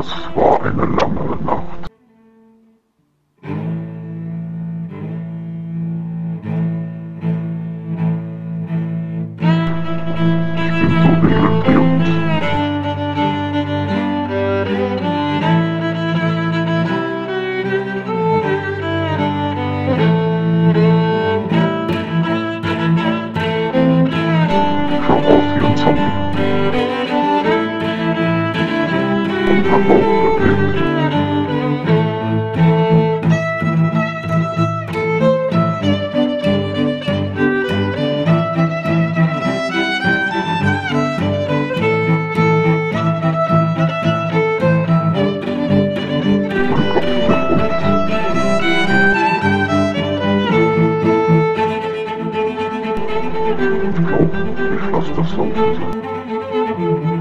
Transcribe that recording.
Das war eine lange Nacht. Ich bin so deliriert. Schau aus wie ein Zombie. Und hab auch gepennt. Ich glaube, ich lasse das laufen sein.